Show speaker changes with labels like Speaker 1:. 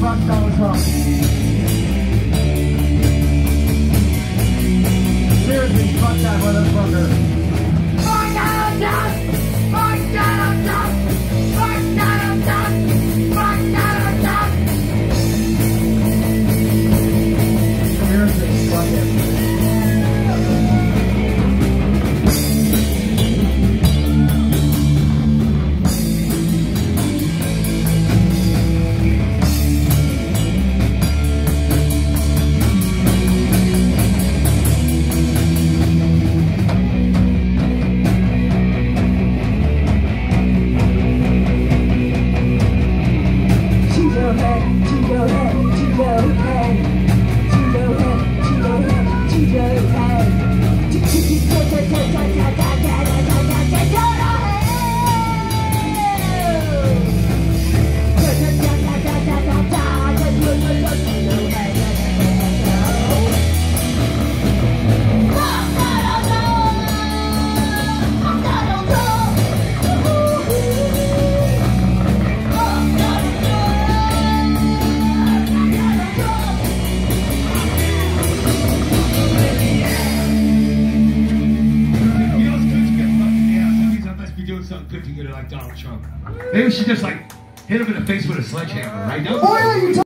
Speaker 1: fuck Donald Trump. Seriously, fuck that motherfucker. Fuck Donald Trump! Fuck Donald Trump! Fuck Donald Trump! Fuck Donald Trump! Seriously, fuck him.
Speaker 2: Something pretty good like Donald Trump. Maybe we should just like hit him in the face with a sledgehammer right now.
Speaker 1: Oh yeah, you